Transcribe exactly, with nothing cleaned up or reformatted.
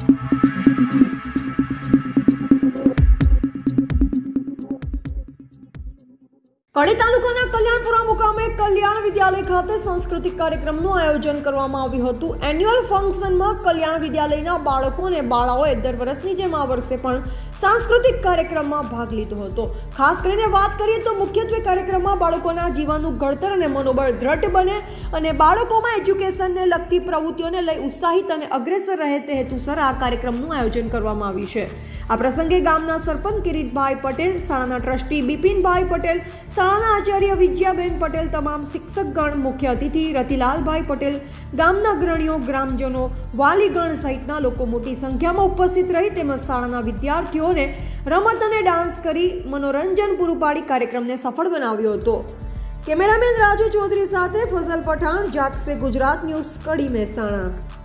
કડી તાલુકાના કલ્યાણપુરા મુકામે કલ્યાણ વિદ્યાલય ખાતે સાંસ્કૃતિક કાર્યક્રમનું આયોજન કરવામાં આવ્યું હતું। એન્યુઅલ ફંક્શનમાં કલ્યાણ વિદ્યાલયના બાળકો અને બાળાઓએ દર વર્ષની જેમ આ વર્ષે પણ સાંસ્કૃતિક કાર્યક્રમમાં ભાગ લીધો હતો। ખાસ કરીને વાત કરીએ તો મુખ્યત્વે કાર્યક્રમમાં બાળકોના જીવનનું ઘડતર અને મનોબળ દ્રઢ બને અને બાળકોમાં એજ્યુકેશનને લગતી પ્રવૃત્તિઓને લઈ ઉત્સાહિત અને અગ્રેસર રહે તે હેતુસર આ કાર્યક્રમનું આયોજન કરવામાં આવ્યું છે। આ પ્રસંગે ગામના સરપંચ કિરીટભાઈ પટેલ, શાળાના ટ્રસ્ટી બિપિનભાઈ પટેલ, શાળાના આચાર્ય વિજયાબેન પટેલ, તમામ શિક્ષકગણ, મુખ્ય અતિથિ રતિલાલભાઈ પટેલ, ગામના અગ્રણીઓ, ગ્રામજનો, વાલીગણ સહિતના લોકો મોટી સંખ્યામાં ઉપસ્થિત રહી તેમજ શાળાના વિદ્યાર્થીઓને રમત અને ડાન્સ કરી મનોરંજન પૂરું પાડી કાર્યક્રમને સફળ બનાવ્યો હતો। કેમેરામેન રાજુ ચૌધરી સાથે ફઝલ પઠાણ, જાગસે ગુજરાત ન્યૂઝ, કડી, મહેસાણા।